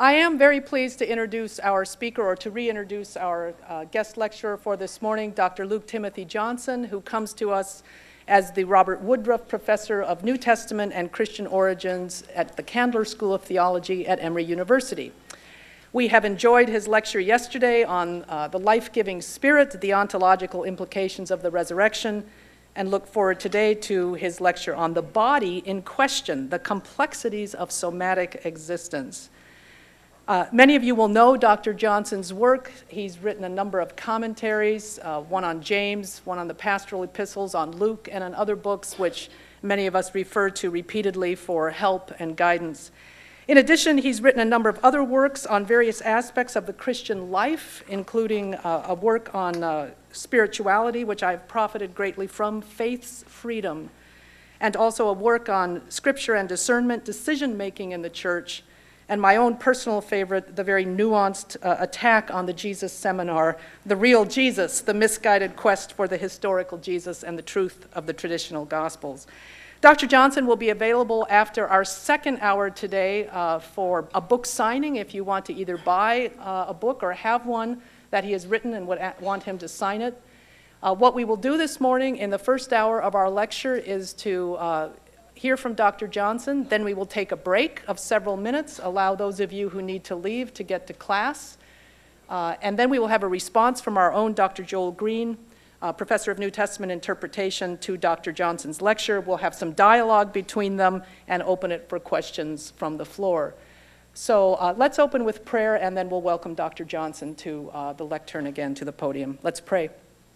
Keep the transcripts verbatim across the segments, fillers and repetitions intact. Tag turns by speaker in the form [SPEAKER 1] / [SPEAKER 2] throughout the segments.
[SPEAKER 1] I am very pleased to introduce our speaker, or to reintroduce our uh, guest lecturer for this morning, Doctor Luke Timothy Johnson, who comes to us as the Robert Woodruff Professor of New Testament and Christian Origins at the Candler School of Theology at Emory University. We have enjoyed his lecture yesterday on uh, the life-giving spirit, the ontological implications of the resurrection, and look forward today to his lecture on the body in question, the complexities of somatic existence. Uh, many of you will know Doctor Johnson's work. He's written a number of commentaries, uh, one on James, one on the pastoral epistles, on Luke, and on other books which many of us refer to repeatedly for help and guidance. In addition, he's written a number of other works on various aspects of the Christian life, including uh, a work on uh, spirituality, which I've profited greatly from, Faith's Freedom, and also a work on scripture and discernment, decision-making in the church, and my own personal favorite, the very nuanced uh, attack on the Jesus seminar, The Real Jesus, the misguided quest for the historical Jesus and the truth of the traditional Gospels. Doctor Johnson will be available after our second hour today uh, for a book signing if you want to either buy uh, a book or have one that he has written and would want him to sign it. Uh, what we will do this morning in the first hour of our lecture is to uh, hear from Doctor Johnson. Then we will take a break of several minutes, allow those of you who need to leave to get to class. Uh, and then we will have a response from our own Doctor Joel Green, Uh, Professor of New Testament Interpretation, to Doctor Johnson's lecture. We'll have some dialogue between them and open it for questions from the floor. So uh, let's open with prayer, and then we'll welcome Doctor Johnson to uh, the lectern again, to the podium. Let's pray.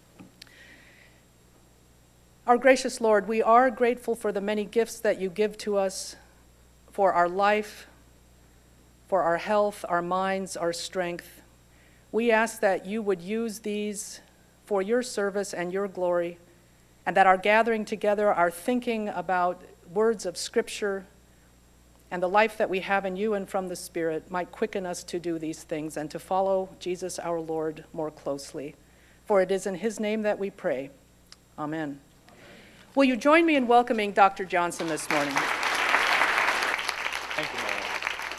[SPEAKER 1] Our gracious Lord, we are grateful for the many gifts that you give to us, for our life, for our health, our minds, our strength. We ask that you would use these for your service and your glory, and that our gathering together, our thinking about words of Scripture, and the life that we have in you and from the Spirit might quicken us to do these things and to follow Jesus our Lord more closely. For it is in his name that we pray. Amen. Will you join me in welcoming Doctor Johnson this morning?
[SPEAKER 2] Thank you, Marianne.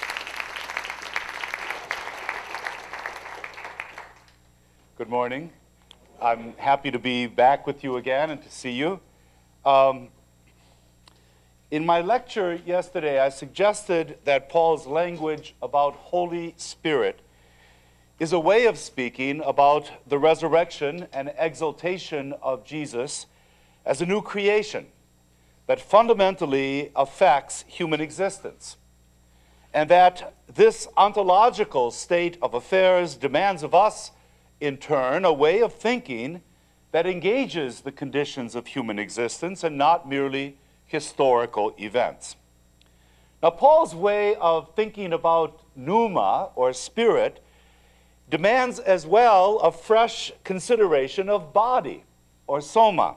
[SPEAKER 2] Good morning. I'm happy to be back with you again and to see you. Um, in my lecture yesterday, I suggested that Paul's language about Holy Spirit is a way of speaking about the resurrection and exaltation of Jesus as a new creation that fundamentally affects human existence, and that this ontological state of affairs demands of us, in turn, a way of thinking that engages the conditions of human existence and not merely historical events. Now, Paul's way of thinking about pneuma, or spirit, demands as well a fresh consideration of body, or soma.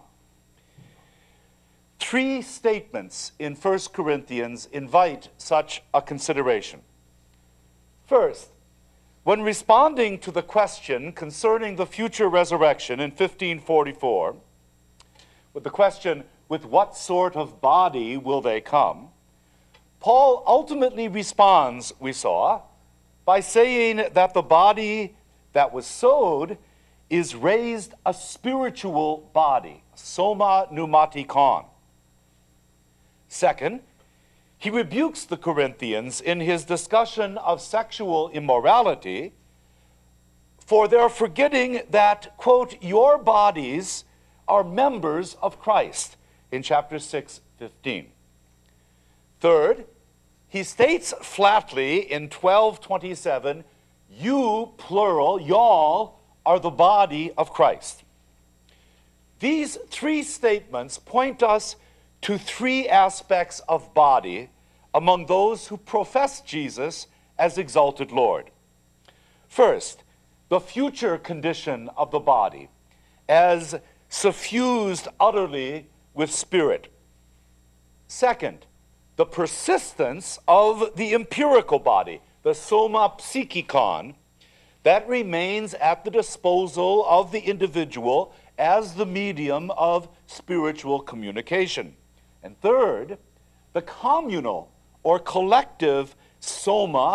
[SPEAKER 2] Three statements in First Corinthians invite such a consideration. First, when responding to the question concerning the future resurrection in fifteen forty-four, with the question, with what sort of body will they come, Paul ultimately responds, we saw, by saying that the body that was sowed is raised a spiritual body, soma pneumatikon. Second, he rebukes the Corinthians in his discussion of sexual immorality for their forgetting that, quote, your bodies are members of Christ, in chapter six, fifteen. Third, he states flatly in twelve twenty-seven, you, plural, y'all, are the body of Christ. These three statements point us to three aspects of body among those who profess Jesus as exalted Lord. First, the future condition of the body as suffused utterly with spirit. Second, the persistence of the empirical body, the soma psychikon, that remains at the disposal of the individual as the medium of spiritual communication. And third, the communal or collective soma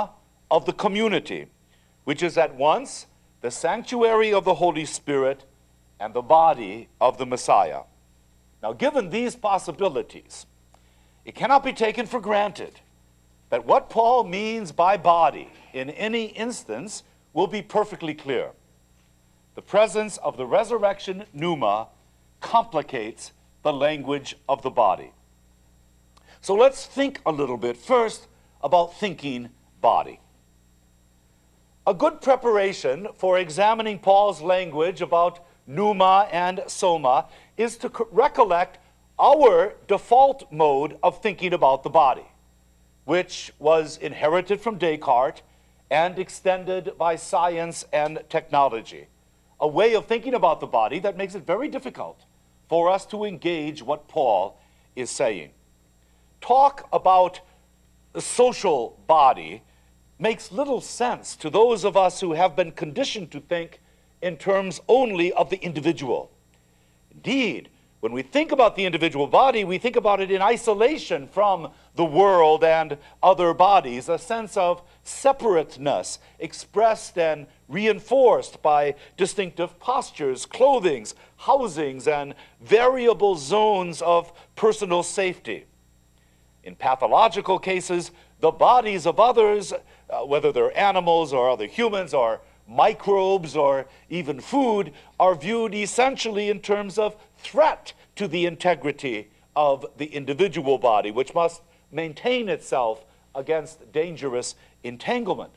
[SPEAKER 2] of the community, which is at once the sanctuary of the Holy Spirit and the body of the Messiah. Now, given these possibilities, it cannot be taken for granted that what Paul means by body in any instance will be perfectly clear. The presence of the resurrection pneuma complicates the language of the body. So let's think a little bit first about thinking body. A good preparation for examining Paul's language about pneuma and soma is to recollect our default mode of thinking about the body, which was inherited from Descartes and extended by science and technology. A way of thinking about the body that makes it very difficult for us to engage what Paul is saying. Talk about the social body makes little sense to those of us who have been conditioned to think in terms only of the individual. Indeed, when we think about the individual body, we think about it in isolation from the world and other bodies, a sense of separateness expressed and reinforced by distinctive postures, clothings, housings, and variable zones of personal safety. In pathological cases, the bodies of others, uh, whether they're animals or other humans or microbes or even food, are viewed essentially in terms of threat to the integrity of the individual body, which must maintain itself against dangerous entanglement.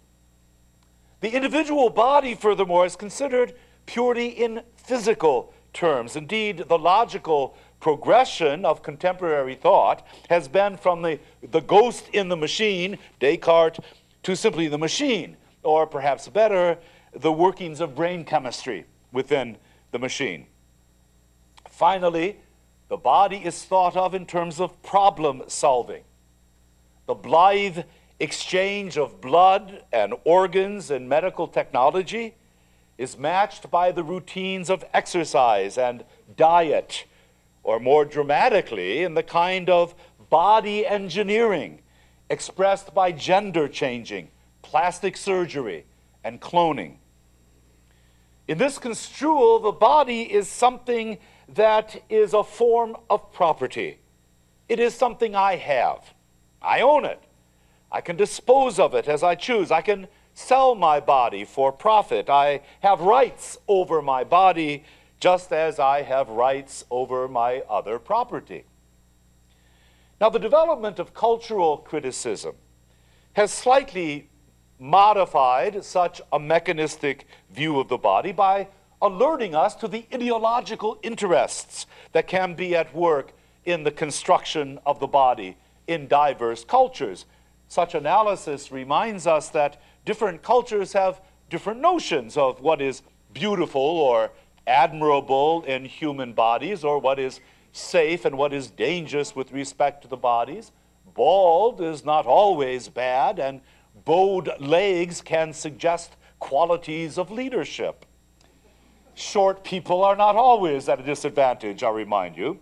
[SPEAKER 2] The individual body, furthermore, is considered purely in physical terms. Indeed, the logical progression of contemporary thought has been from the, the ghost in the machine, Descartes, to simply the machine, or perhaps better, the workings of brain chemistry within the machine. Finally, the body is thought of in terms of problem solving. The blithe exchange of blood and organs and medical technology is matched by the routines of exercise and diet, or more dramatically, in the kind of body engineering expressed by gender changing, plastic surgery, and cloning. In this construal, the body is something that is a form of property. It is something I have. I own it. I can dispose of it as I choose. I can sell my body for profit. I have rights over my body just as I have rights over my other property. Now, the development of cultural criticism has slightly modified such a mechanistic view of the body by alerting us to the ideological interests that can be at work in the construction of the body in diverse cultures. Such analysis reminds us that different cultures have different notions of what is beautiful or admirable in human bodies, or what is safe and what is dangerous with respect to the bodies. Bald is not always bad, and bowed legs can suggest qualities of leadership. Short people are not always at a disadvantage, I remind you.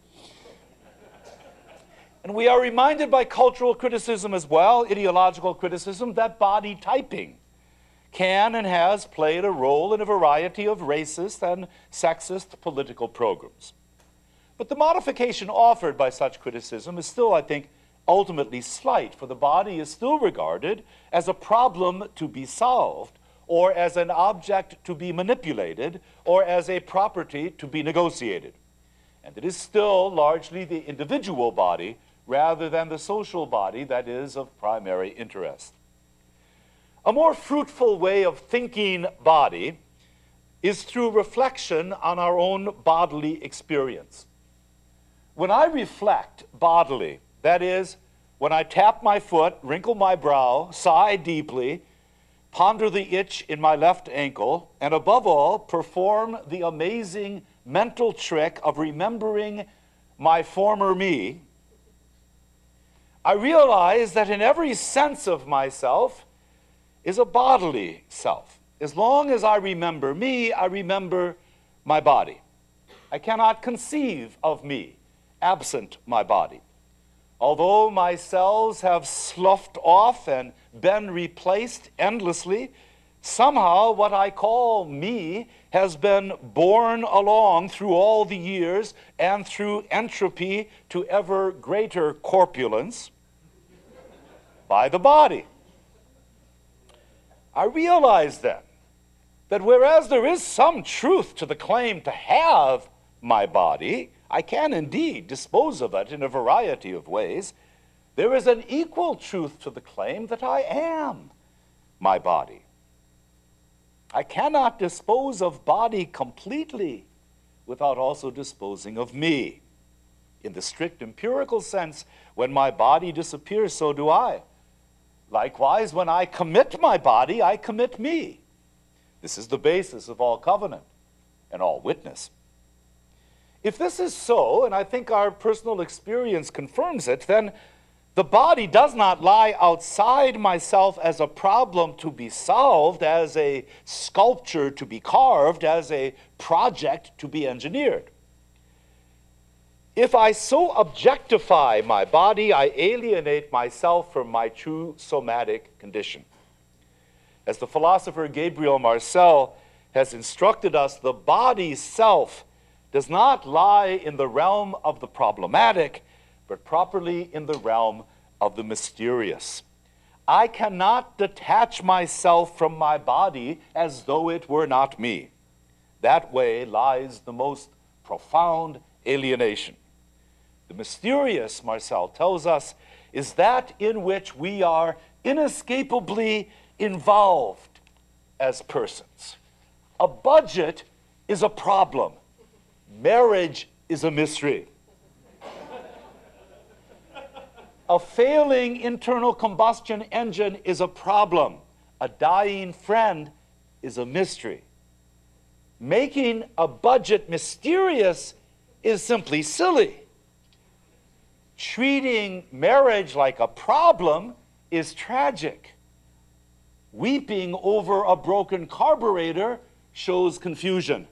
[SPEAKER 2] And we are reminded by cultural criticism as well, ideological criticism, that body typing can and has played a role in a variety of racist and sexist political programs. But the modification offered by such criticism is still, I think, ultimately slight, for the body is still regarded as a problem to be solved, or as an object to be manipulated, or as a property to be negotiated. And it is still largely the individual body rather than the social body that is of primary interest. A more fruitful way of thinking body is through reflection on our own bodily experience. When I reflect bodily, that is, when I tap my foot, wrinkle my brow, sigh deeply, ponder the itch in my left ankle, and above all, perform the amazing mental trick of remembering my former me, I realize that in every sense of myself is a bodily self. As long as I remember me, I remember my body. I cannot conceive of me absent my body. Although my cells have sloughed off and been replaced endlessly. Somehow what I call me has been borne along through all the years and through entropy to ever greater corpulence by the body. I realize then that whereas there is some truth to the claim to have my body, I can indeed dispose of it in a variety of ways, there is an equal truth to the claim that I am my body. I cannot dispose of body completely without also disposing of me. In the strict empirical sense, when my body disappears, so do I. Likewise, when I commit my body, I commit me. This is the basis of all covenant and all witness. If this is so, and I think our personal experience confirms it, then the body does not lie outside myself as a problem to be solved, as a sculpture to be carved, as a project to be engineered. If I so objectify my body, I alienate myself from my true somatic condition. As the philosopher Gabriel Marcel has instructed us, the body's self does not lie in the realm of the problematic, but properly in the realm of the mysterious. I cannot detach myself from my body as though it were not me. That way lies the most profound alienation. The mysterious, Marcel tells us, is that in which we are inescapably involved as persons. A budget is a problem. Marriage is a mystery. A failing internal combustion engine is a problem. A dying friend is a mystery. Making a budget mysterious is simply silly. Treating marriage like a problem is tragic. Weeping over a broken carburetor shows confusion.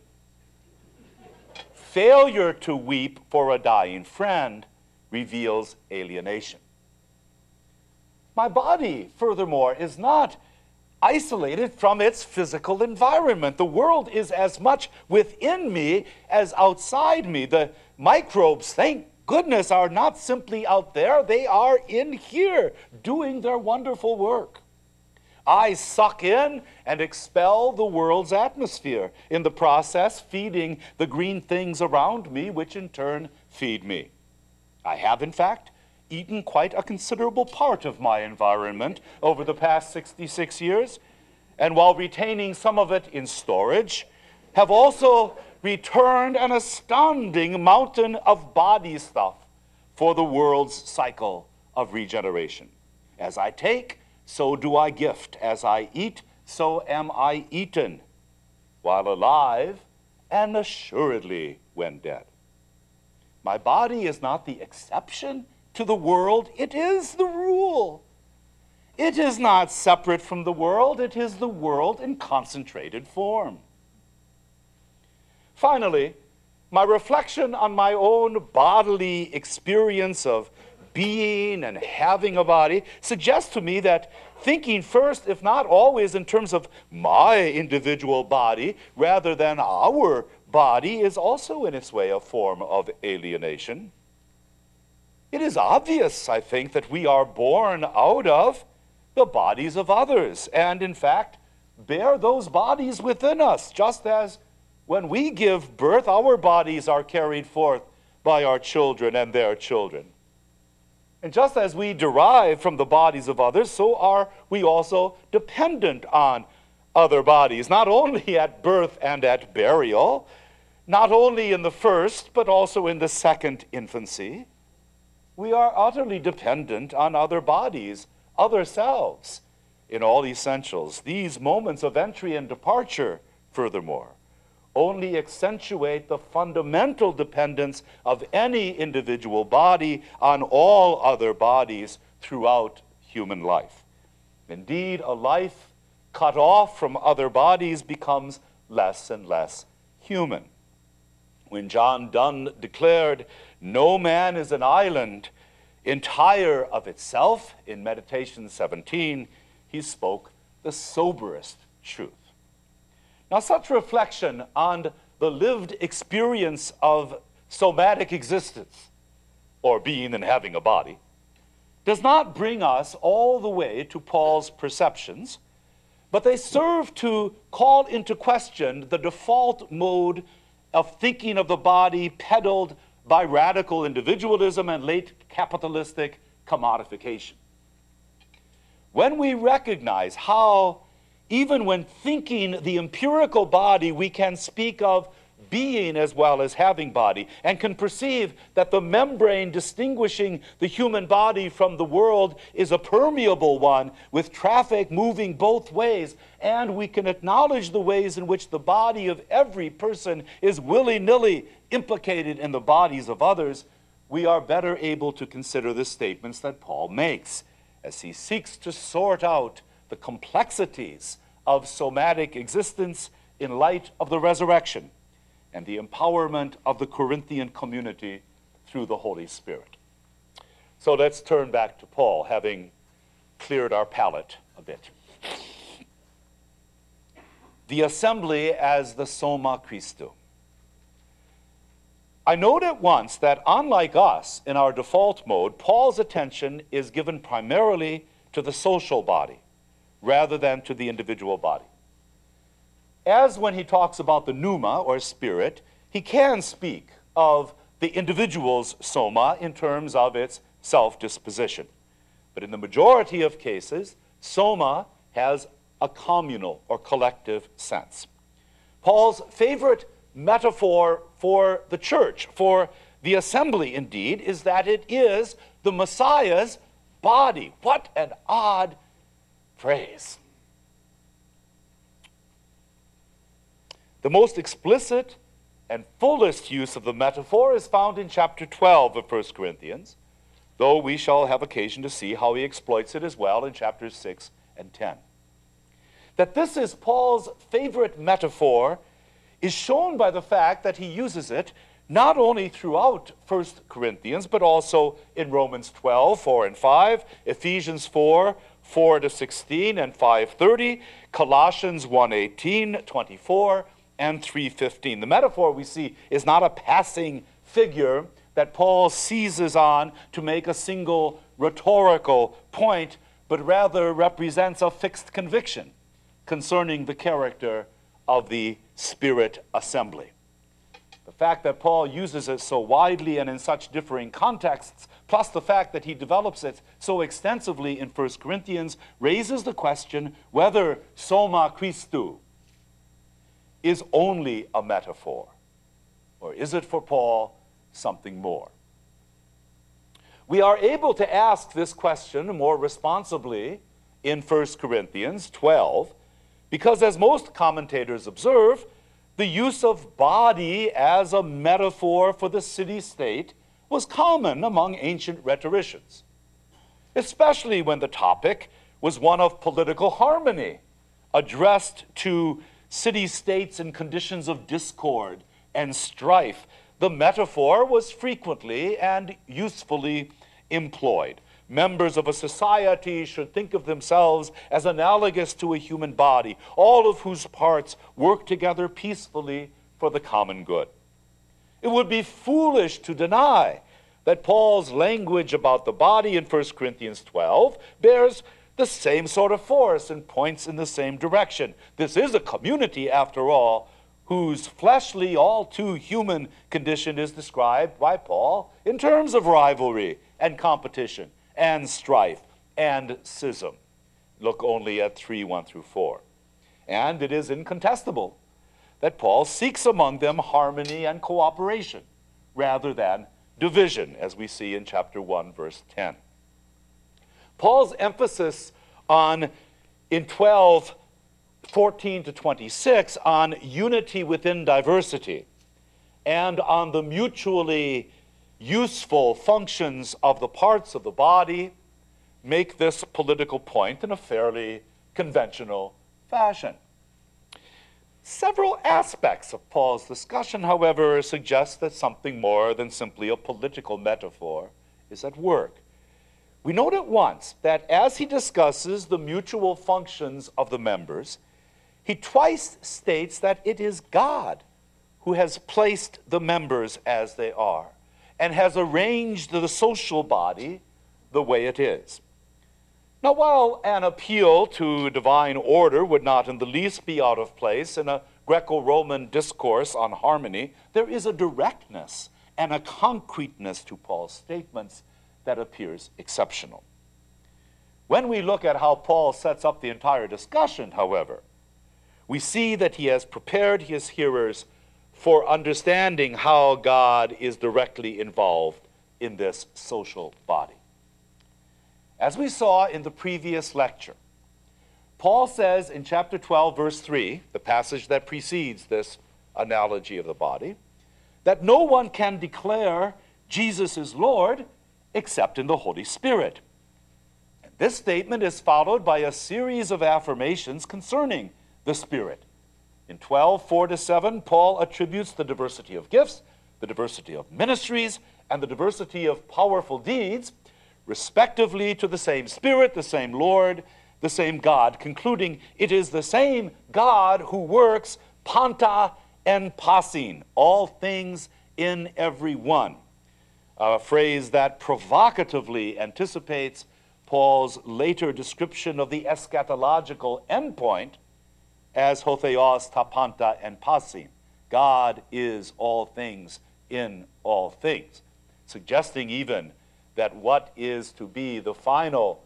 [SPEAKER 2] Failure to weep for a dying friend reveals alienation. My body, furthermore, is not isolated from its physical environment. The world is as much within me as outside me. The microbes, thank goodness, are not simply out there, they are in here doing their wonderful work. I suck in and expel the world's atmosphere, in the process feeding the green things around me, which in turn feed me. I have, in fact, eaten quite a considerable part of my environment over the past sixty-six years, and while retaining some of it in storage, have also returned an astounding mountain of body stuff for the world's cycle of regeneration. As I take, so do I gift. As I eat, so am I eaten, while alive and assuredly when dead. My body is not the exception to the world, it is the rule. It is not separate from the world, it is the world in concentrated form. Finally, my reflection on my own bodily experience of being and having a body suggests to me that thinking first, if not always, in terms of my individual body rather than our body is also in its way a form of alienation. It is obvious, I think, that we are born out of the bodies of others and, in fact, bear those bodies within us, just as when we give birth, our bodies are carried forth by our children and their children. And just as we derive from the bodies of others, so are we also dependent on other bodies, not only at birth and at burial, not only in the first, but also in the second infancy. We are utterly dependent on other bodies, other selves, in all essentials. These moments of entry and departure, furthermore, only accentuate the fundamental dependence of any individual body on all other bodies throughout human life. Indeed, a life cut off from other bodies becomes less and less human. When John Donne declared, "No man is an island entire of itself," in Meditation seventeen, he spoke the soberest truth. Now, such reflection on the lived experience of somatic existence, or being and having a body, does not bring us all the way to Paul's perceptions, but they serve to call into question the default mode of thinking of the body peddled by radical individualism and late capitalistic commodification. When we recognize how, even when thinking the empirical body, we can speak of being as well as having body, and can perceive that the membrane distinguishing the human body from the world is a permeable one with traffic moving both ways, and we can acknowledge the ways in which the body of every person is willy-nilly implicated in the bodies of others, we are better able to consider the statements that Paul makes as he seeks to sort out the complexities of somatic existence in light of the resurrection and the empowerment of the Corinthian community through the Holy Spirit. So let's turn back to Paul, having cleared our palate a bit. The assembly as the Soma Christou. I note at once that unlike us in our default mode, Paul's attention is given primarily to the social body rather than to the individual body. As when he talks about the pneuma, or spirit, he can speak of the individual's soma in terms of its self-disposition. But in the majority of cases, soma has a communal or collective sense. Paul's favorite metaphor for the church, for the assembly indeed, is that it is the Messiah's body. What an odd phrase. The most explicit and fullest use of the metaphor is found in chapter twelve of First Corinthians, though we shall have occasion to see how he exploits it as well in chapters six and ten. That this is Paul's favorite metaphor is shown by the fact that he uses it not only throughout First Corinthians, but also in Romans twelve, four and five, Ephesians four, four to sixteen and five thirty, Colossians one eighteen, twenty-four, and three fifteen. The metaphor, we see, is not a passing figure that Paul seizes on to make a single rhetorical point, but rather represents a fixed conviction concerning the character of the Spirit assembly. The fact that Paul uses it so widely and in such differing contexts, plus the fact that he develops it so extensively in First Corinthians, raises the question whether Soma Christou is only a metaphor, or is it for Paul something more? We are able to ask this question more responsibly in First Corinthians twelve, because as most commentators observe, the use of body as a metaphor for the city-state was common among ancient rhetoricians, especially when the topic was one of political harmony, addressed to city-states in conditions of discord and strife. The metaphor was frequently and usefully employed. Members of a society should think of themselves as analogous to a human body, all of whose parts work together peacefully for the common good. It would be foolish to deny that Paul's language about the body in First Corinthians twelve bears the same sort of force and points in the same direction. This is a community, after all, whose fleshly, all too human condition is described by Paul in terms of rivalry and competition and strife and schism. Look only at three, one through four. And it is incontestable that Paul seeks among them harmony and cooperation rather than division, as we see in chapter one, verse ten. Paul's emphasis on, in twelve, fourteen to twenty-six, on unity within diversity and on the mutually useful functions of the parts of the body make this political point in a fairly conventional fashion. Several aspects of Paul's discussion, however, suggest that something more than simply a political metaphor is at work. we note at once that as he discusses the mutual functions of the members, he twice states that it is God who has placed the members as they are and has arranged the social body the way it is. Now, while an appeal to divine order would not in the least be out of place in a Greco-Roman discourse on harmony, there is a directness and a concreteness to Paul's statements that appears exceptional. When we look at how Paul sets up the entire discussion, however, we see that he has prepared his hearers for understanding how God is directly involved in this social body. As we saw in the previous lecture, Paul says in chapter twelve, verse three, the passage that precedes this analogy of the body, that no one can declare Jesus is Lord except in the Holy Spirit. And this statement is followed by a series of affirmations concerning the Spirit. In twelve, four to seven, Paul attributes the diversity of gifts, the diversity of ministries, and the diversity of powerful deeds, respectively to the same Spirit, the same Lord, the same God, concluding it is the same God who works panta and passin, all things in every one, a phrase that provocatively anticipates Paul's later description of the eschatological endpoint as ho theos ta panta and passin. God is all things in all things, suggesting even that what is to be the final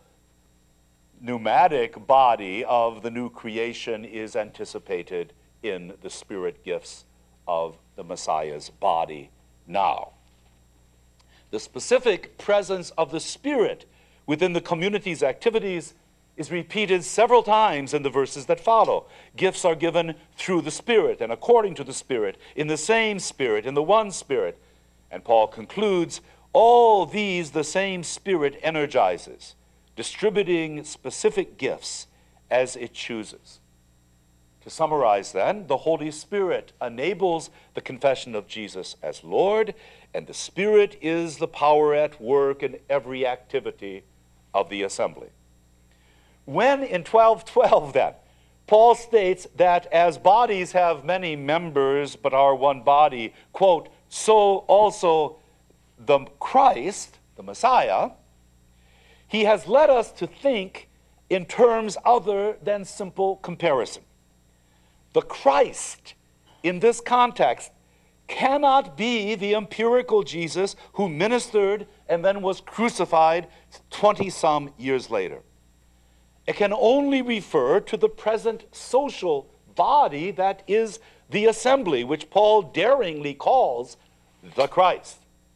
[SPEAKER 2] pneumatic body of the new creation is anticipated in the spirit gifts of the Messiah's body now. The specific presence of the Spirit within the community's activities is repeated several times in the verses that follow. Gifts are given through the Spirit and according to the Spirit, in the same Spirit, in the one Spirit. And Paul concludes, all these the same Spirit energizes, distributing specific gifts as it chooses. To summarize then, the Holy Spirit enables the confession of Jesus as Lord, and the Spirit is the power at work in every activity of the assembly. When in twelve twelve then, Paul states that as bodies have many members but are one body, quote, so also the Christ, the Messiah, he has led us to think in terms other than simple comparison. The Christ, in this context, cannot be the empirical Jesus who ministered and then was crucified twenty-some years later. It can only refer to the present social body that is the assembly, which Paul daringly calls the Christ.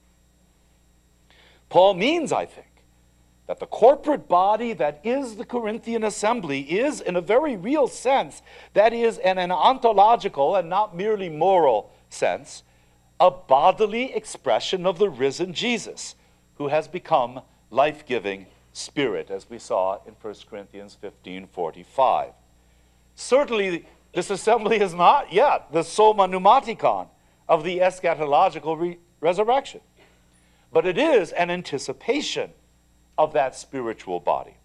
[SPEAKER 2] Paul means, I think, that the corporate body that is the Corinthian assembly is, in a very real sense, that is, in an ontological and not merely moral sense, a bodily expression of the risen Jesus, who has become life-giving Spirit, as we saw in First Corinthians fifteen forty-five. Certainly, this assembly is not yet the soma pneumatikon of the eschatological re- resurrection, but it is an anticipation of that spiritual body.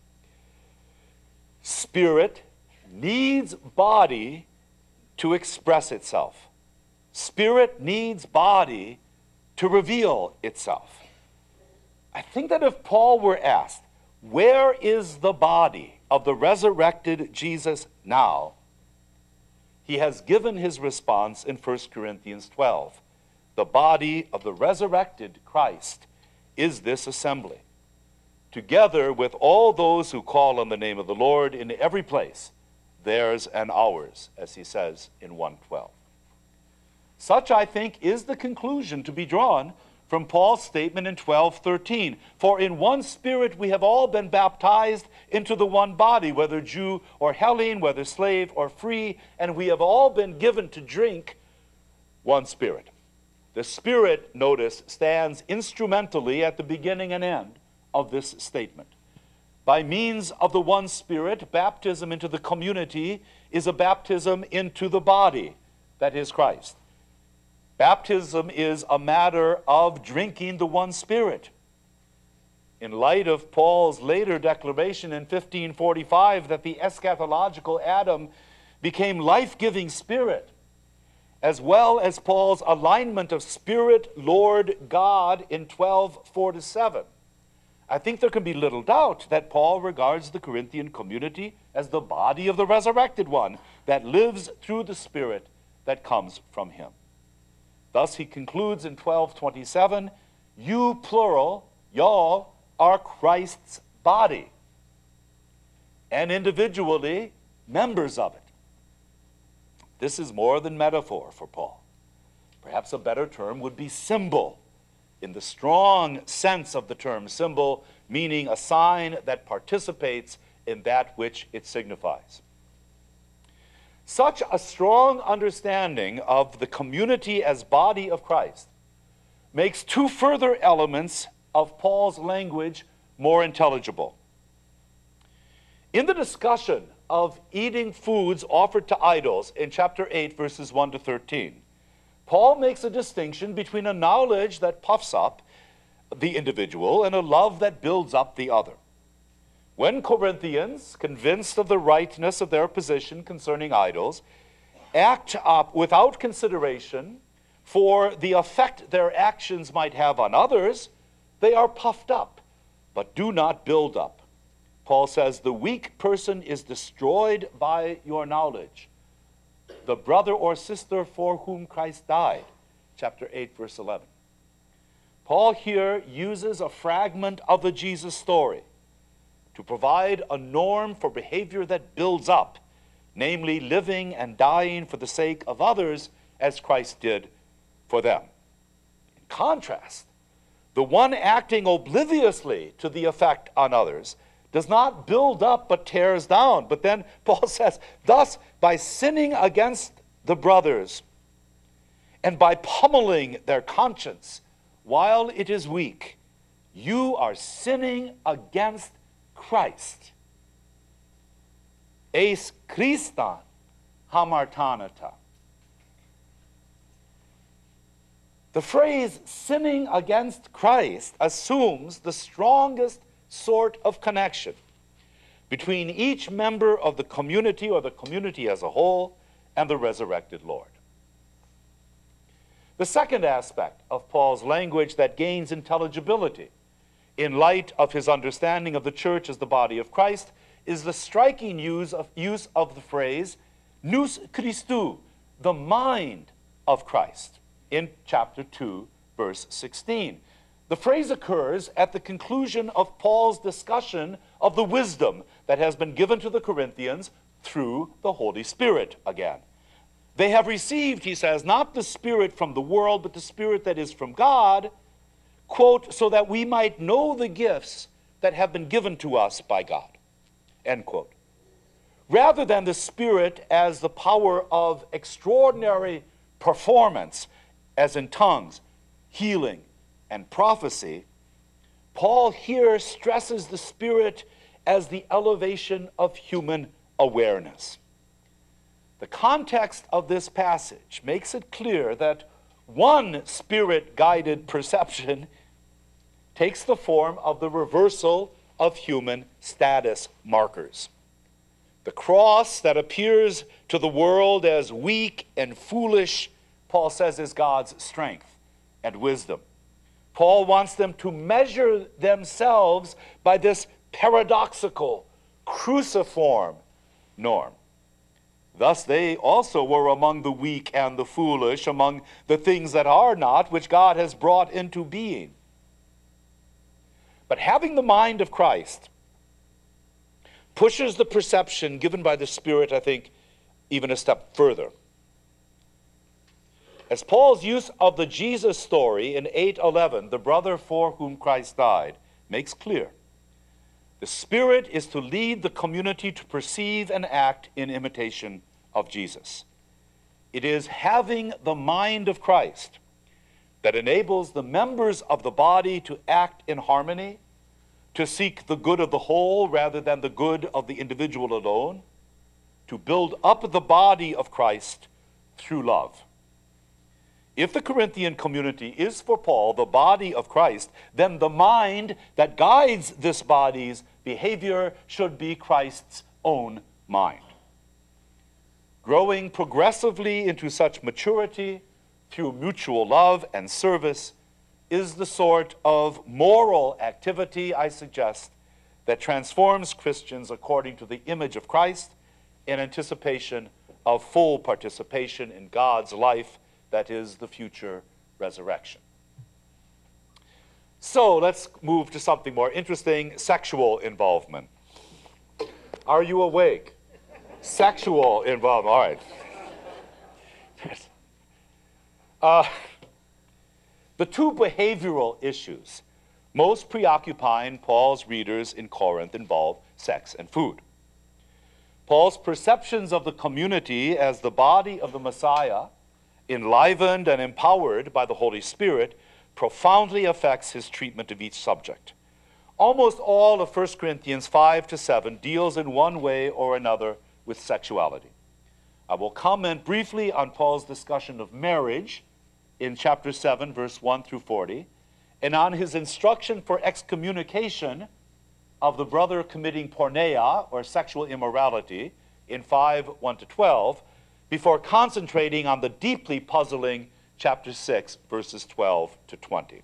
[SPEAKER 2] Spirit needs body to express itself. Spirit needs body to reveal itself. I think that if Paul were asked, where is the body of the resurrected Jesus now? He has given his response in First Corinthians twelve. The body of the resurrected Christ is this assembly, together with all those who call on the name of the Lord in every place, theirs and ours, as he says in one twelve. Such, I think, is the conclusion to be drawn from Paul's statement in twelve thirteen. For in one Spirit we have all been baptized into the one body, whether Jew or Hellene, whether slave or free, and we have all been given to drink one Spirit. The Spirit, notice, stands instrumentally at the beginning and end of this statement. By means of the one Spirit, baptism into the community is a baptism into the body, that is Christ. Baptism is a matter of drinking the one Spirit. in light of Paul's later declaration in fifteen forty-five that the eschatological Adam became life-giving spirit, as well as Paul's alignment of Spirit, Lord, God in twelve four to seven. I think there can be little doubt that Paul regards the Corinthian community as the body of the resurrected one that lives through the Spirit that comes from him. Thus he concludes in twelve twenty-seven, you, plural, y'all, are Christ's body, and individually members of it. This is more than metaphor for Paul. Perhaps a better term would be symbol, in the strong sense of the term symbol, meaning a sign that participates in that which it signifies. Such a strong understanding of the community as body of Christ makes two further elements of Paul's language more intelligible. In the discussion of eating foods offered to idols in chapter eight, verses one to thirteen, Paul makes a distinction between a knowledge that puffs up the individual and a love that builds up the other. When Corinthians, convinced of the rightness of their position concerning idols, act up without consideration for the effect their actions might have on others, they are puffed up, but do not build up. Paul says, the weak person is destroyed by your knowledge. The brother or sister for whom Christ died, chapter eight, verse eleven. Paul here uses a fragment of the Jesus story to provide a norm for behavior that builds up, namely living and dying for the sake of others as Christ did for them. In contrast, the one acting obliviously to the effect on others does not build up but tears down. But then Paul says, thus by sinning against the brothers and by pummeling their conscience while it is weak, you are sinning against Christ. Eis Christan hamartanata. The phrase sinning against Christ assumes the strongest sort of connection between each member of the community or the community as a whole and the resurrected Lord. The second aspect of Paul's language that gains intelligibility in light of his understanding of the church as the body of Christ is the striking use of, use of the phrase nous Christou, the mind of Christ, in chapter two, verse sixteen. The phrase occurs at the conclusion of Paul's discussion of the wisdom that has been given to the Corinthians through the Holy Spirit again. They have received, he says, not the Spirit from the world, but the Spirit that is from God, quote, so that we might know the gifts that have been given to us by God, end quote. Rather than the Spirit as the power of extraordinary performance, as in tongues, healing, and prophecy, Paul here stresses the Spirit as the elevation of human awareness. The context of this passage makes it clear that one Spirit-guided perception takes the form of the reversal of human status markers. The cross that appears to the world as weak and foolish, Paul says, is God's strength and wisdom. Paul wants them to measure themselves by this paradoxical, cruciform norm. Thus they also were among the weak and the foolish, among the things that are not, which God has brought into being. But having the mind of Christ pushes the perception given by the Spirit, I think, even a step further. As Paul's use of the Jesus story in eight eleven, the brother for whom Christ died, makes clear, the Spirit is to lead the community to perceive and act in imitation of Jesus. It is having the mind of Christ that enables the members of the body to act in harmony, to seek the good of the whole rather than the good of the individual alone, to build up the body of Christ through love. If the Corinthian community is for Paul the body of Christ, then the mind that guides this body's behavior should be Christ's own mind. Growing progressively into such maturity through mutual love and service is the sort of moral activity, I suggest, that transforms Christians according to the image of Christ in anticipation of full participation in God's life, that is the future resurrection. So let's move to something more interesting, sexual involvement. Are you awake? Sexual involvement, all right. Uh, the two behavioral issues most preoccupying Paul's readers in Corinth involve sex and food. Paul's perceptions of the community as the body of the Messiah, enlivened and empowered by the Holy Spirit, profoundly affects his treatment of each subject. Almost all of First Corinthians five to seven deals in one way or another with sexuality. I will comment briefly on Paul's discussion of marriage in chapter seven, verse one through forty, and on his instruction for excommunication of the brother committing porneia, or sexual immorality, in five, one to twelve, before concentrating on the deeply puzzling chapter six, verses twelve to twenty.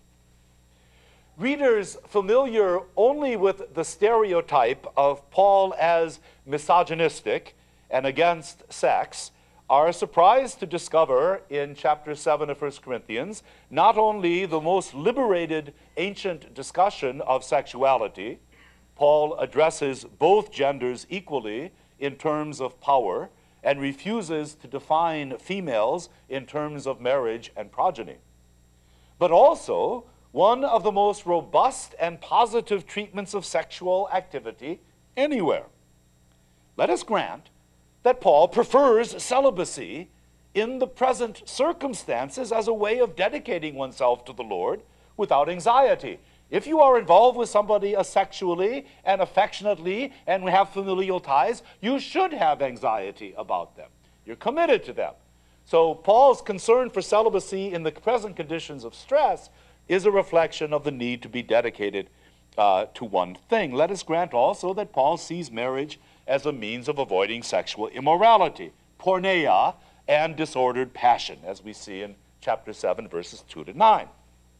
[SPEAKER 2] Readers familiar only with the stereotype of Paul as misogynistic and against sex are surprised to discover in chapter seven of First Corinthians not only the most liberated ancient discussion of sexuality. Paul addresses both genders equally in terms of power and refuses to define females in terms of marriage and progeny, but also one of the most robust and positive treatments of sexual activity anywhere. Let us grant that Paul prefers celibacy in the present circumstances as a way of dedicating oneself to the Lord without anxiety. If you are involved with somebody sexually and affectionately and have familial ties, you should have anxiety about them. You're committed to them. So Paul's concern for celibacy in the present conditions of stress is a reflection of the need to be dedicated uh, to one thing. Let us grant also that Paul sees marriage as a means of avoiding sexual immorality, porneia, and disordered passion, as we see in chapter seven, verses two to nine.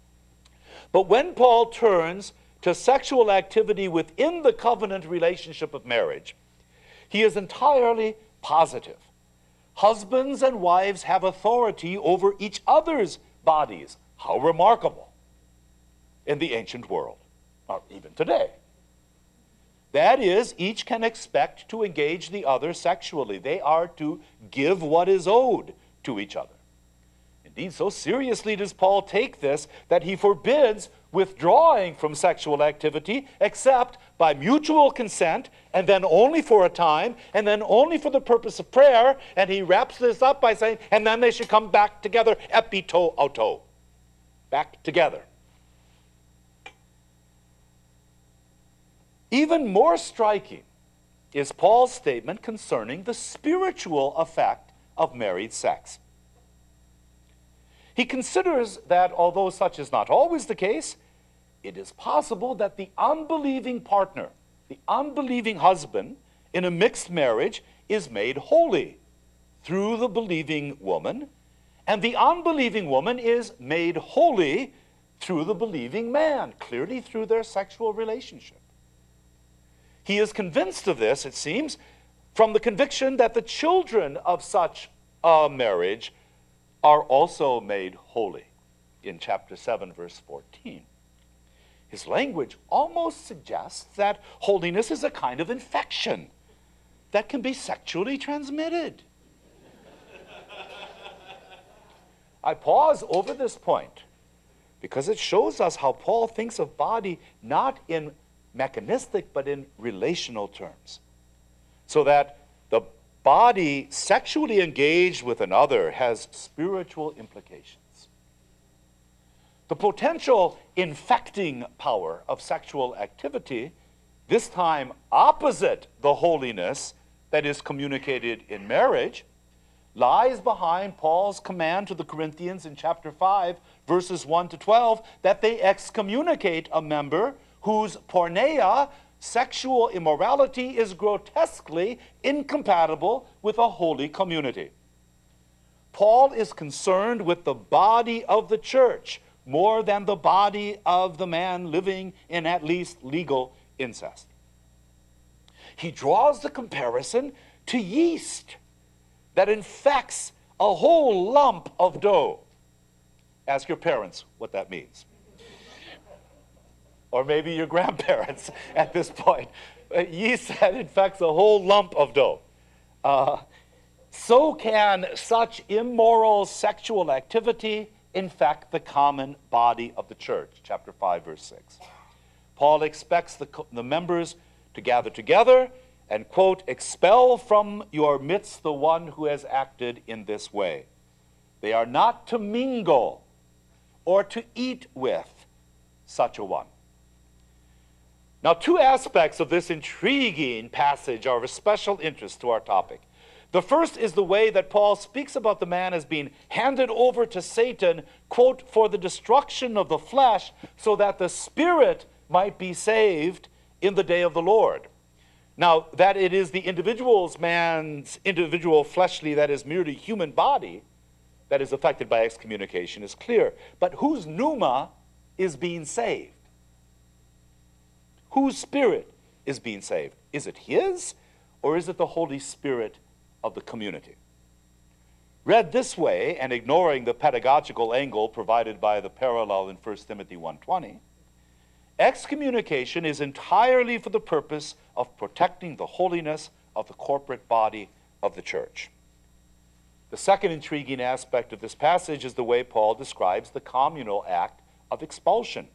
[SPEAKER 2] But when Paul turns to sexual activity within the covenant relationship of marriage, he is entirely positive. Husbands and wives have authority over each other's bodies. How remarkable in the ancient world, or even today. That is, each can expect to engage the other sexually. They are to give what is owed to each other. Indeed, so seriously does Paul take this that he forbids withdrawing from sexual activity except by mutual consent, and then only for a time, and then only for the purpose of prayer. And he wraps this up by saying, and then they should come back together, epito auto, back together. Even more striking is Paul's statement concerning the spiritual effect of married sex. He considers that although such is not always the case, it is possible that the unbelieving partner, the unbelieving husband in a mixed marriage, is made holy through the believing woman, and the unbelieving woman is made holy through the believing man, clearly through their sexual relationship. He is convinced of this, it seems, from the conviction that the children of such a marriage are also made holy in chapter seven, verse fourteen. His language almost suggests that holiness is a kind of infection that can be sexually transmitted. I pause over this point because it shows us how Paul thinks of body not in mechanistic but in relational terms, so that the body sexually engaged with another has spiritual implications. The potential infecting power of sexual activity, this time opposite the holiness that is communicated in marriage, lies behind Paul's command to the Corinthians in chapter five, verses one to twelve, that they excommunicate a member whose porneia, sexual immorality, is grotesquely incompatible with a holy community. Paul is concerned with the body of the church more than the body of the man living in at least legal incest. He draws the comparison to yeast that infects a whole lump of dough. Ask your parents what that means. Or maybe your grandparents at this point. Uh, yeast that infects a whole lump of dough. Uh, so can such immoral sexual activity infect the common body of the church. Chapter five, verse six. Paul expects the, the members to gather together and, quote, expel from your midst the one who has acted in this way. They are not to mingle or to eat with such a one. Now, two aspects of this intriguing passage are of special interest to our topic. The first is the way that Paul speaks about the man as being handed over to Satan, quote, for the destruction of the flesh, so that the spirit might be saved in the day of the Lord. Now, that it is the individual's man's individual fleshly, that is merely human body, that is affected by excommunication is clear. But whose pneuma is being saved? Whose spirit is being saved? Is it his, or is it the Holy Spirit of the community? Read this way, and ignoring the pedagogical angle provided by the parallel in First Timothy one twenty, excommunication is entirely for the purpose of protecting the holiness of the corporate body of the church. The second intriguing aspect of this passage is the way Paul describes the communal act of expulsion.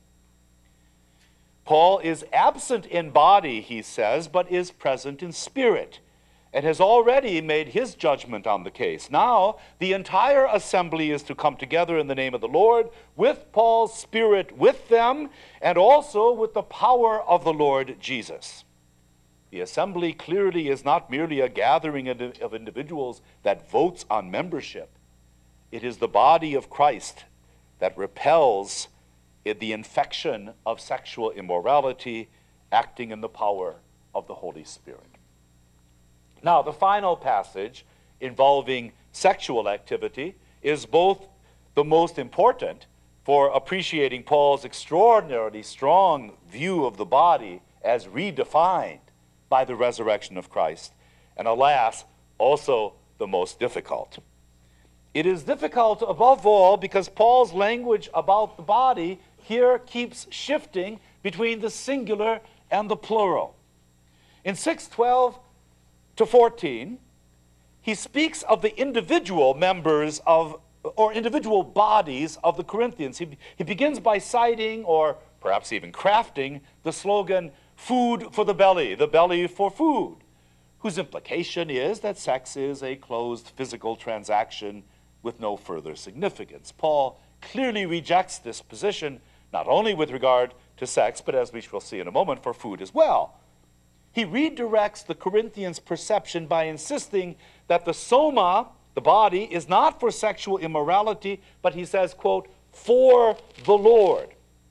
[SPEAKER 2] Paul is absent in body, he says, but is present in spirit, and has already made his judgment on the case. Now, the entire assembly is to come together in the name of the Lord, with Paul's spirit with them, and also with the power of the Lord Jesus. The assembly clearly is not merely a gathering of individuals that votes on membership. It is the body of Christ that repels the infection of sexual immorality, acting in the power of the Holy Spirit. Now, the final passage involving sexual activity is both the most important for appreciating Paul's extraordinarily strong view of the body as redefined by the resurrection of Christ, and alas, also the most difficult. It is difficult above all because Paul's language about the body here keeps shifting between the singular and the plural. In six twelve to fourteen, he speaks of the individual members of, or individual bodies of the Corinthians. He, he begins by citing, or perhaps even crafting, the slogan, food for the belly, the belly for food, whose implication is that sex is a closed physical transaction with no further significance. Paul clearly rejects this position, not only with regard to sex, but as we shall see in a moment, for food as well. He redirects the Corinthians' perception by insisting that the soma, the body, is not for sexual immorality, but he says, quote, for the Lord.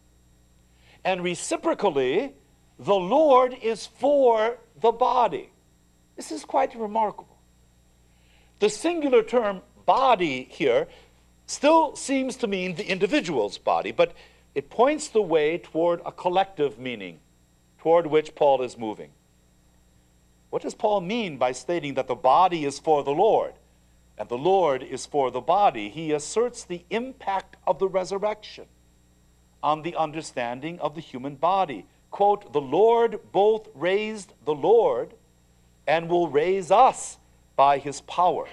[SPEAKER 2] And reciprocally, the Lord is for the body. This is quite remarkable. The singular term body here still seems to mean the individual's body, but it points the way toward a collective meaning, toward which Paul is moving. What does Paul mean by stating that the body is for the Lord and the Lord is for the body? He asserts the impact of the resurrection on the understanding of the human body. Quote, the Lord both raised the Lord and will raise us by his power.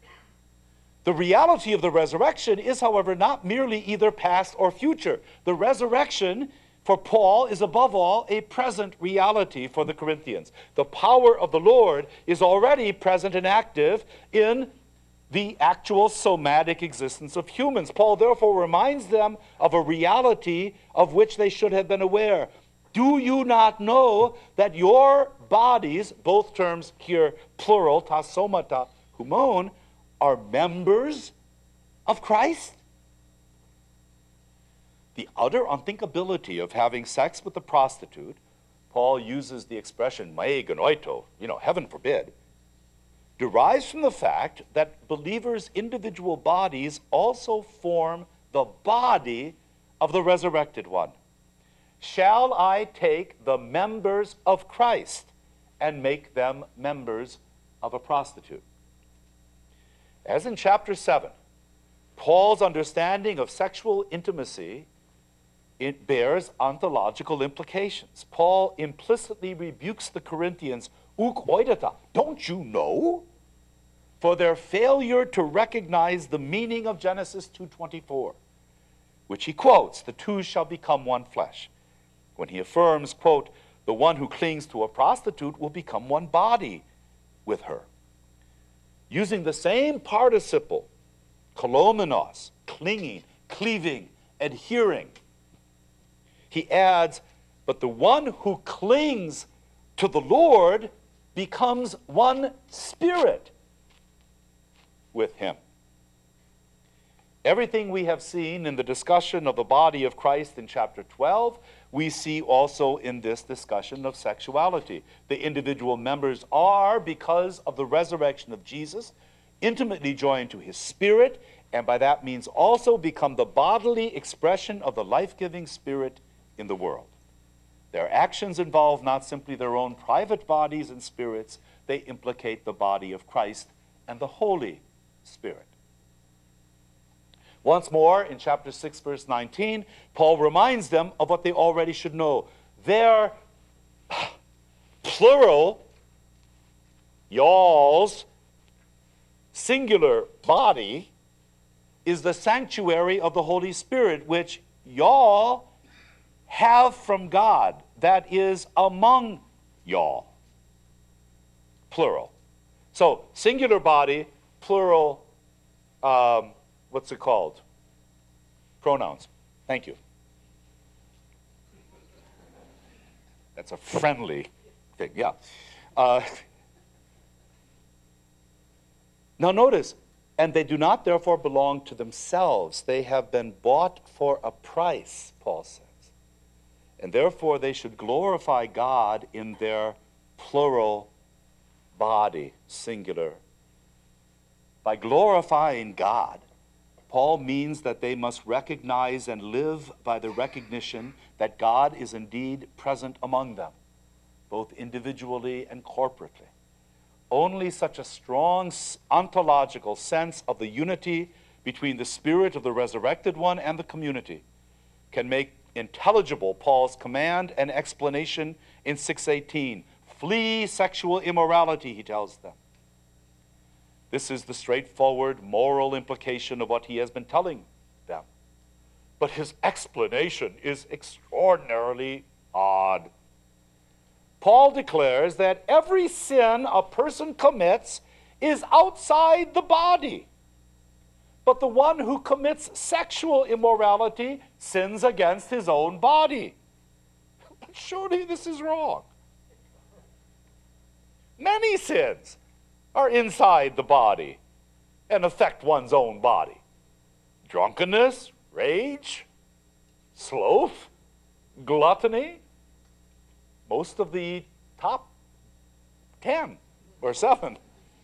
[SPEAKER 2] The reality of the resurrection is, however, not merely either past or future. The resurrection for Paul is above all a present reality for the Corinthians. The power of the Lord is already present and active in the actual somatic existence of humans. Paul therefore reminds them of a reality of which they should have been aware. Do you not know that your bodies, both terms here plural, ta somata, humon, are members of Christ? The utter unthinkability of having sex with a prostitute, Paul uses the expression Meye genoito, you know, heaven forbid, derives from the fact that believers' individual bodies also form the body of the resurrected one. Shall I take the members of Christ and make them members of a prostitute? As in chapter seven, Paul's understanding of sexual intimacy, it bears ontological implications. Paul implicitly rebukes the Corinthians, uk oidata, don't you know? For their failure to recognize the meaning of Genesis two twenty-four, which he quotes, the two shall become one flesh. When he affirms, quote, the one who clings to a prostitute will become one body with her. Using the same participle, kolomenos, clinging, cleaving, adhering, he adds, but the one who clings to the Lord becomes one spirit with him. Everything we have seen in the discussion of the body of Christ in chapter twelve, we see also in this discussion of sexuality. The individual members are, because of the resurrection of Jesus, intimately joined to his spirit, and by that means also become the bodily expression of the life-giving spirit in the world. Their actions involve not simply their own private bodies and spirits, they implicate the body of Christ and the Holy Spirit. Once more, in chapter six, verse nineteen, Paul reminds them of what they already should know. Their plural, y'all's singular body is the sanctuary of the Holy Spirit, which y'all have from God, that is among y'all. Plural. So, singular body, plural, um, what's it called? Pronouns. Thank you. That's a friendly thing, yeah. Uh, now notice, and they do not therefore belong to themselves. They have been bought for a price, Paul says. And therefore they should glorify God in their plural body, singular. By glorifying God, Paul means that they must recognize and live by the recognition that God is indeed present among them, both individually and corporately. Only such a strong ontological sense of the unity between the spirit of the resurrected one and the community can make intelligible Paul's command and explanation in six eighteen. Flee sexual immorality, he tells them. This is the straightforward moral implication of what he has been telling them. But his explanation is extraordinarily odd. Paul declares that every sin a person commits is outside the body. But the one who commits sexual immorality sins against his own body. But surely this is wrong. Many sins are inside the body and affect one's own body. Drunkenness, rage, sloth, gluttony. Most of the top ten or seven.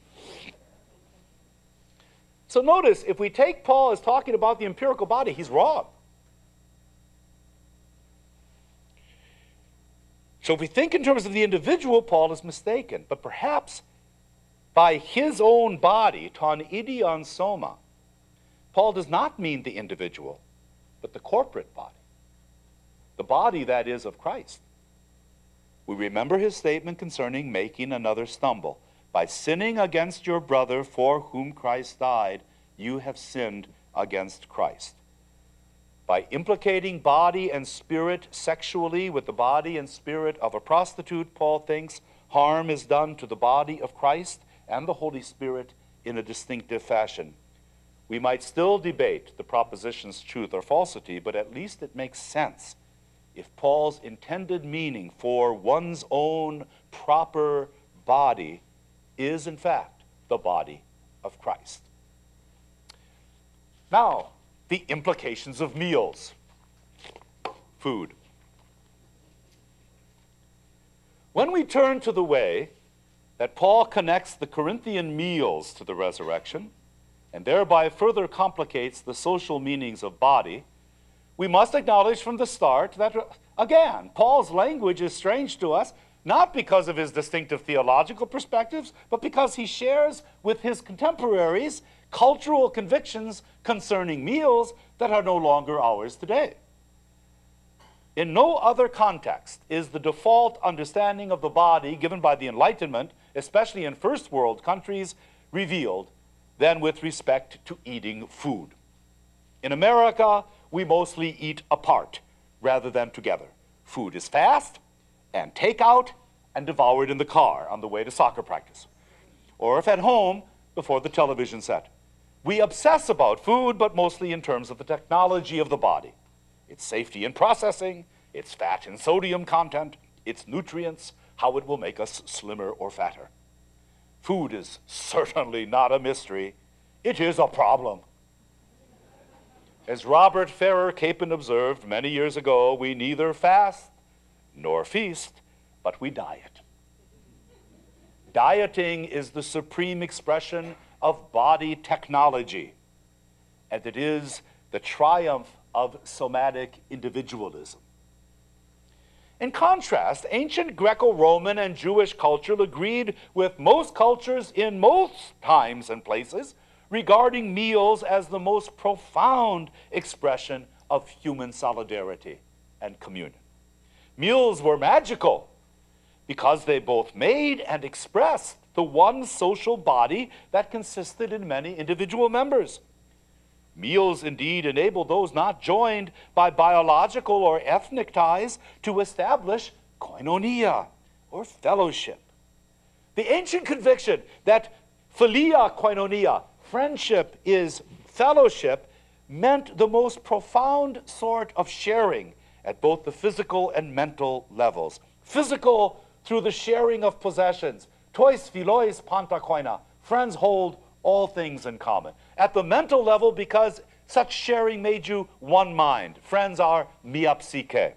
[SPEAKER 2] So notice, if we take Paul as talking about the empirical body, he's wrong. So if we think in terms of the individual, Paul is mistaken. But perhaps by his own body, ton idion soma, Paul does not mean the individual, but the corporate body. The body, that is, of Christ. We remember his statement concerning making another stumble. By sinning against your brother for whom Christ died, you have sinned against Christ. By implicating body and spirit sexually with the body and spirit of a prostitute, Paul thinks harm is done to the body of Christ and the Holy Spirit in a distinctive fashion. We might still debate the proposition's truth or falsity, but at least it makes sense if Paul's intended meaning for one's own proper body is in fact the body of Christ. Now, the implications of meals. Food. When we turn to the way that Paul connects the Corinthian meals to the resurrection, and thereby further complicates the social meanings of body, we must acknowledge from the start that, again, Paul's language is strange to us, not because of his distinctive theological perspectives, but because he shares with his contemporaries cultural convictions concerning meals that are no longer ours today. In no other context is the default understanding of the body given by the Enlightenment, especially in first world countries, revealed than with respect to eating food. In America, we mostly eat apart rather than together. Food is fast and takeout and devoured in the car on the way to soccer practice, or if at home, before the television set. We obsess about food, but mostly in terms of the technology of the body. Its safety in processing, its fat and sodium content, its nutrients, how it will make us slimmer or fatter. Food is certainly not a mystery. It is a problem. As Robert Farrar Capon observed many years ago, we neither fast nor feast, but we diet. Dieting is the supreme expression of body technology, and it is the triumph of somatic individualism. In contrast, ancient Greco-Roman and Jewish culture agreed with most cultures in most times and places regarding meals as the most profound expression of human solidarity and communion. Meals were magical because they both made and expressed the one social body that consisted in many individual members. Meals indeed enable those not joined by biological or ethnic ties to establish koinonia, or fellowship. The ancient conviction that philia koinonia, friendship is fellowship, meant the most profound sort of sharing at both the physical and mental levels. Physical through the sharing of possessions, tois philois panta koina, friends hold all things in common. At the mental level, because such sharing made you one mind. Friends are mia psyche.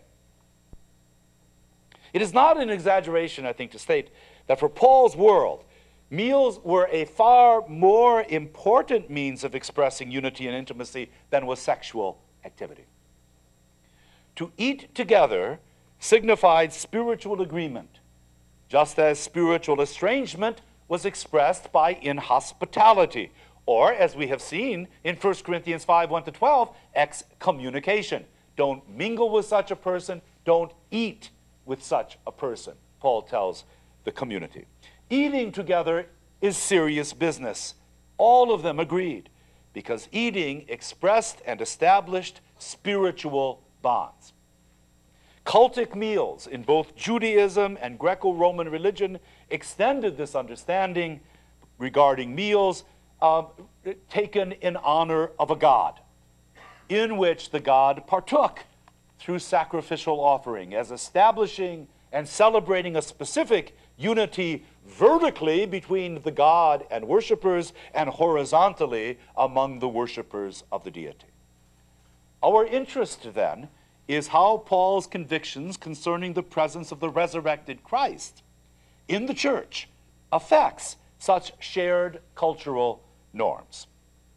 [SPEAKER 2] It is not an exaggeration, I think, to state that for Paul's world, meals were a far more important means of expressing unity and intimacy than was sexual activity. To eat together signified spiritual agreement, just as spiritual estrangement was expressed by inhospitality, or, as we have seen in First Corinthians five, one to twelve, excommunication. Don't mingle with such a person, don't eat with such a person, Paul tells the community. Eating together is serious business. All of them agreed, because eating expressed and established spiritual bonds. Cultic meals in both Judaism and Greco-Roman religion extended this understanding regarding meals uh, taken in honor of a god, in which the god partook through sacrificial offering, as establishing and celebrating a specific unity vertically between the god and worshipers and horizontally among the worshipers of the deity. Our interest, then, is how Paul's convictions concerning the presence of the resurrected Christ in the church affects such shared cultural norms.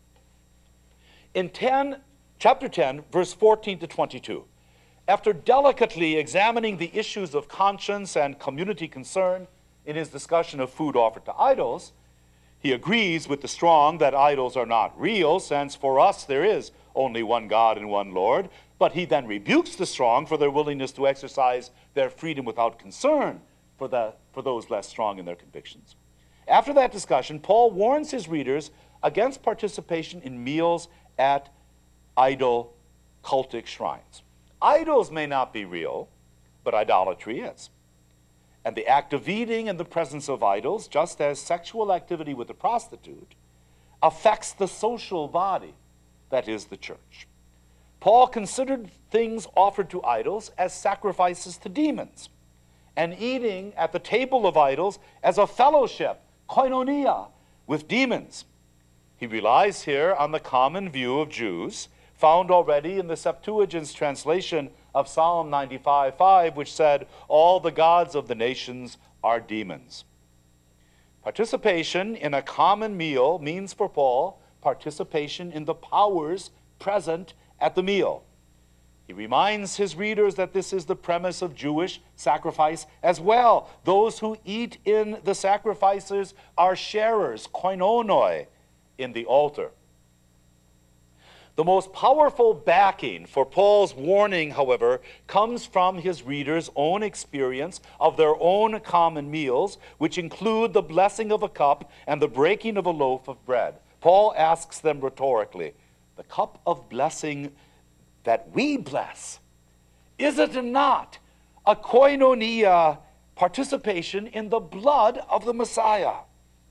[SPEAKER 2] In ten, chapter ten, verse fourteen to twenty-two, after delicately examining the issues of conscience and community concern in his discussion of food offered to idols, he agrees with the strong that idols are not real, since for us there is only one God and one Lord. But he then rebukes the strong for their willingness to exercise their freedom without concern for, the, for those less strong in their convictions. After that discussion, Paul warns his readers against participation in meals at idol cultic shrines. Idols may not be real, but idolatry is. And the act of eating in the presence of idols, just as sexual activity with a prostitute, affects the social body that is the church. Paul considered things offered to idols as sacrifices to demons, and eating at the table of idols as a fellowship, koinonia, with demons. He relies here on the common view of Jews, found already in the Septuagint's translation of Psalm ninety-five five, which said, "All the gods of the nations are demons." Participation in a common meal means for Paul participation in the powers present at the meal. He reminds his readers that this is the premise of Jewish sacrifice as well. Those who eat in the sacrifices are sharers, koinonoi, in the altar. The most powerful backing for Paul's warning, however, comes from his readers' own experience of their own common meals, which include the blessing of a cup and the breaking of a loaf of bread. Paul asks them rhetorically, the cup of blessing that we bless, is it not a koinonia participation in the blood of the Messiah?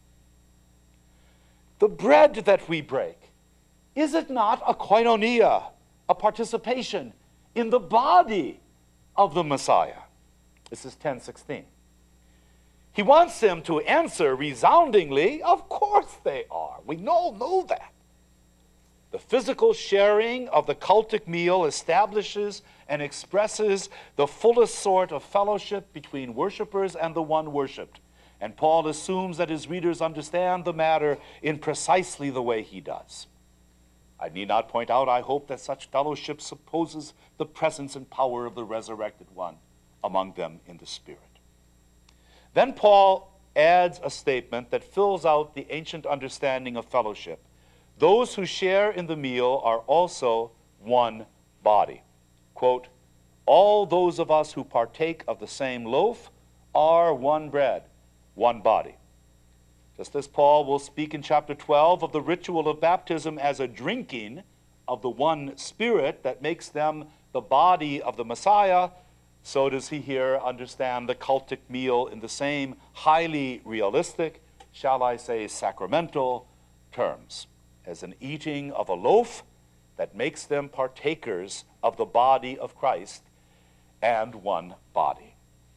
[SPEAKER 2] The bread that we break, is it not a koinonia, a participation in the body of the Messiah? This is ten sixteen. He wants them to answer resoundingly, of course they are. We all know that. The physical sharing of the cultic meal establishes and expresses the fullest sort of fellowship between worshipers and the one worshipped. And Paul assumes that his readers understand the matter in precisely the way he does. I need not point out, I hope, that such fellowship supposes the presence and power of the resurrected one among them in the Spirit. Then Paul adds a statement that fills out the ancient understanding of fellowship. Those who share in the meal are also one body. Quote, all those of us who partake of the same loaf are one bread, one body. Just as Paul will speak in chapter twelve of the ritual of baptism as a drinking of the one Spirit that makes them the body of the Messiah, so does he here understand the cultic meal in the same highly realistic, shall I say sacramental, terms, as an eating of a loaf that makes them partakers of the body of Christ and one body.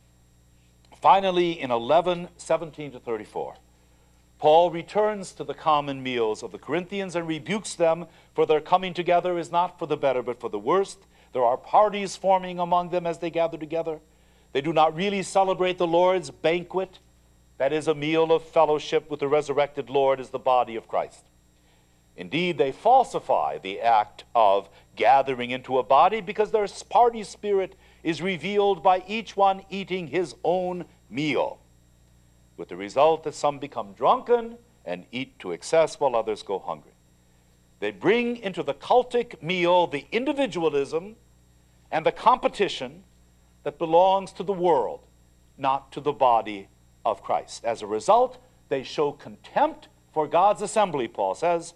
[SPEAKER 2] Finally, in eleven seventeen to thirty-four, Paul returns to the common meals of the Corinthians and rebukes them, for their coming together is not for the better but for the worst. There are parties forming among them as they gather together. They do not really celebrate the Lord's banquet, that is a meal of fellowship with the resurrected Lord as the body of Christ. Indeed, they falsify the act of gathering into a body because their party spirit is revealed by each one eating his own meal, with the result that some become drunken and eat to excess while others go hungry. They bring into the cultic meal the individualism and the competition that belongs to the world, not to the body of Christ. As a result, they show contempt for God's assembly, Paul says,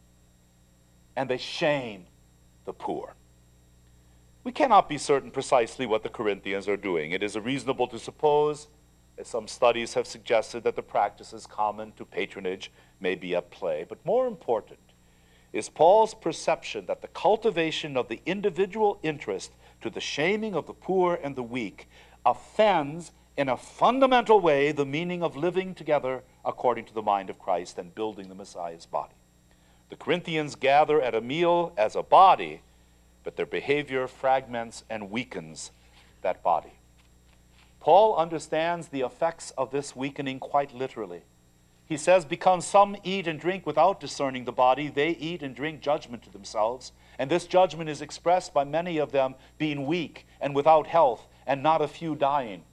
[SPEAKER 2] and they shame the poor. We cannot be certain precisely what the Corinthians are doing. It is reasonable to suppose, as some studies have suggested, that the practices common to patronage may be at play. But more important is Paul's perception that the cultivation of the individual interest to the shaming of the poor and the weak offends in a fundamental way the meaning of living together according to the mind of Christ and building the Messiah's body. The Corinthians gather at a meal as a body, but their behavior fragments and weakens that body. Paul understands the effects of this weakening quite literally. He says, because some eat and drink without discerning the body, they eat and drink judgment to themselves. And this judgment is expressed by many of them being weak and without health, and not a few dying.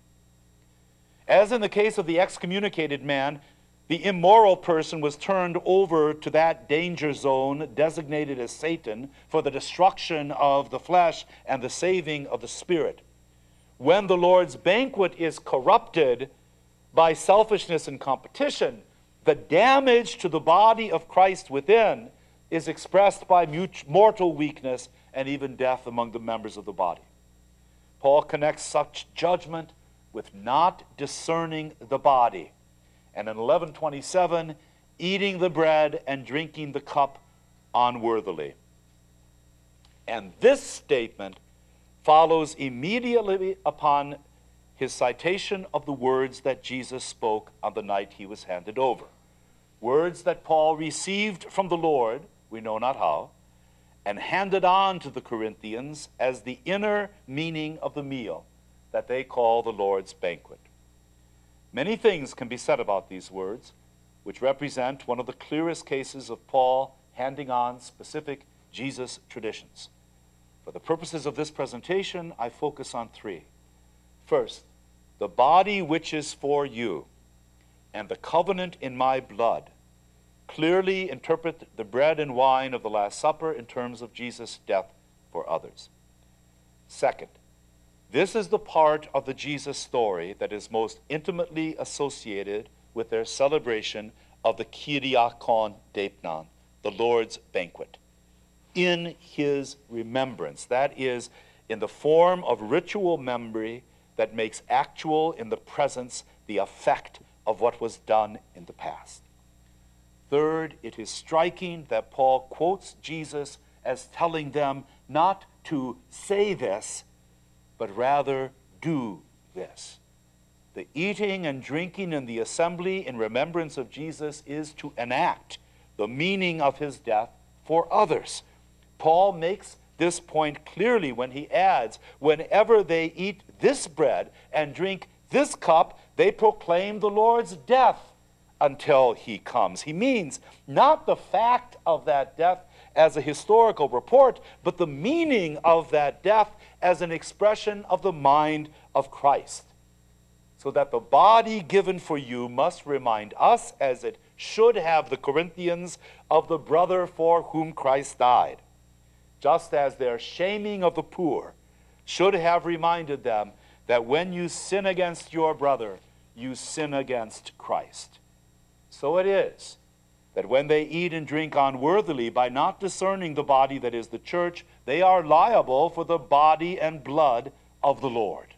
[SPEAKER 2] As in the case of the excommunicated man, the immoral person was turned over to that danger zone designated as Satan for the destruction of the flesh and the saving of the spirit. When the Lord's banquet is corrupted by selfishness and competition, the damage to the body of Christ within is expressed by mortal weakness and even death among the members of the body. Paul connects such judgment with not discerning the body, and in eleven twenty-seven, eating the bread and drinking the cup unworthily. And this statement follows immediately upon his citation of the words that Jesus spoke on the night he was handed over. words that Paul received from the Lord, we know not how, and handed on to the Corinthians as the inner meaning of the meal that they call the Lord's banquet. Many things can be said about these words, which represent one of the clearest cases of Paul handing on specific Jesus traditions. For the purposes of this presentation, I focus on three. First, the body which is for you, and the covenant in my blood, clearly interpret the bread and wine of the Last Supper in terms of Jesus' death for others. Second, this is the part of the Jesus story that is most intimately associated with their celebration of the Kyriakon Deipnon, the Lord's banquet, in his remembrance. That is, in the form of ritual memory that makes actual in the presence the effect of what was done in the past. Third, it is striking that Paul quotes Jesus as telling them not to say this, but rather do this. The eating and drinking in the assembly in remembrance of Jesus is to enact the meaning of his death for others. Paul makes this point clearly when he adds, whenever they eat this bread and drink this cup, they proclaim the Lord's death until he comes. He means not the fact of that death as a historical report, but the meaning of that death as an expression of the mind of Christ. So that the body given for you must remind us, as it should have the Corinthians, of the brother for whom Christ died. Just as their shaming of the poor should have reminded them that when you sin against your brother, you sin against Christ. So it is that when they eat and drink unworthily by not discerning the body that is the church, they are liable for the body and blood of the Lord.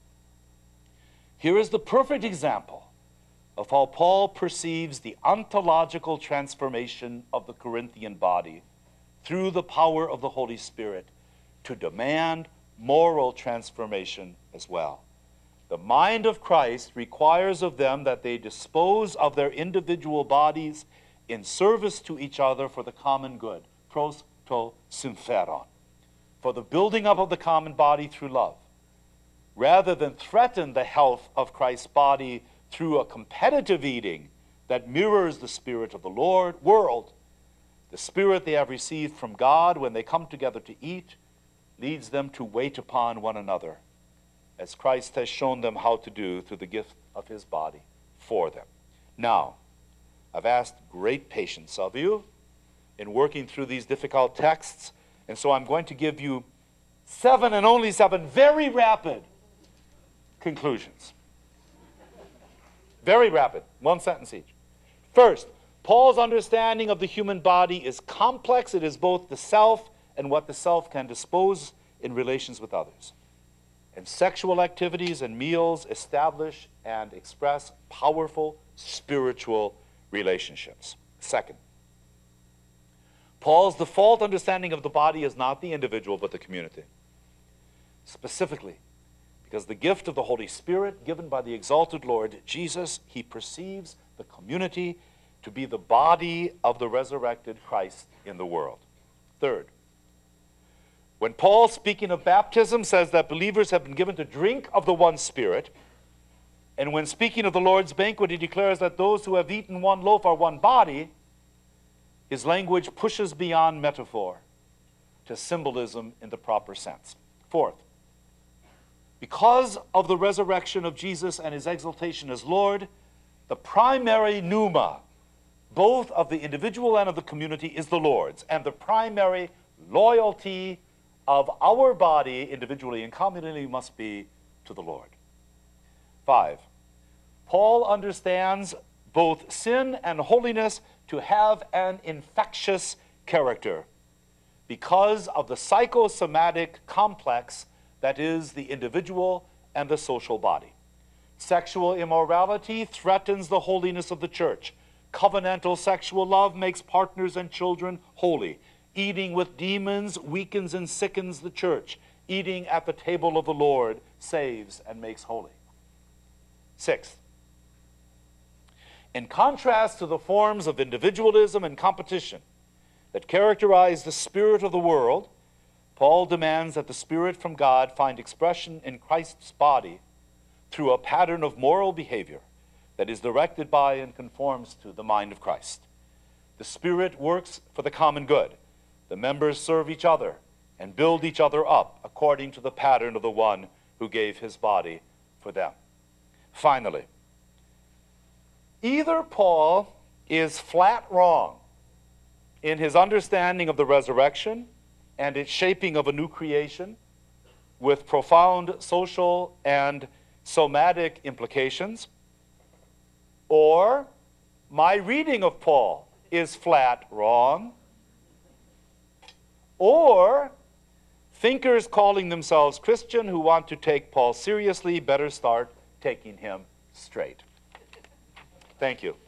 [SPEAKER 2] Here is the perfect example of how Paul perceives the ontological transformation of the Corinthian body through the power of the Holy Spirit to demand moral transformation as well. The mind of Christ requires of them that they dispose of their individual bodies in service to each other for the common good, pros to sympheron, for the building up of the common body through love, rather than threaten the health of Christ's body through a competitive eating that mirrors the spirit of the Lord world. The spirit they have received from God when they come together to eat leads them to wait upon one another, as Christ has shown them how to do through the gift of his body for them. Now, I've asked great patience of you in working through these difficult texts, and so I'm going to give you seven and only seven very rapid conclusions. Very rapid, one sentence each. First, Paul's understanding of the human body is complex. It is both the self and what the self can dispose in relations with others. And sexual activities and meals establish and express powerful spiritual relationships. Second, Paul's default understanding of the body is not the individual but the community. Specifically, because the gift of the Holy Spirit given by the exalted Lord Jesus, he perceives the community to be the body of the resurrected Christ in the world. Third, when Paul, speaking of baptism, says that believers have been given to drink of the one Spirit, and when speaking of the Lord's banquet, he declares that those who have eaten one loaf are one body, his language pushes beyond metaphor to symbolism in the proper sense. Fourth, because of the resurrection of Jesus and his exaltation as Lord, the primary pneuma, both of the individual and of the community, is the Lord's, and the primary loyalty of our body, individually and communally, must be to the Lord. Five, Paul understands both sin and holiness to have an infectious character because of the psychosomatic complex that is the individual and the social body. Sexual immorality threatens the holiness of the church. Covenantal sexual love makes partners and children holy. Eating with demons weakens and sickens the church. Eating at the table of the Lord saves and makes holy. Sixth, In contrast to the forms of individualism and competition that characterize the spirit of the world, Paul demands that the Spirit from God find expression in Christ's body through a pattern of moral behavior that is directed by and conforms to the mind of Christ. The Spirit works for the common good. The members serve each other and build each other up according to the pattern of the one who gave his body for them. Finally, either Paul is flat wrong in his understanding of the resurrection and its shaping of a new creation with profound social and somatic implications, or my reading of Paul is flat wrong, or thinkers calling themselves Christian who want to take Paul seriously better start taking him straight. Thank you.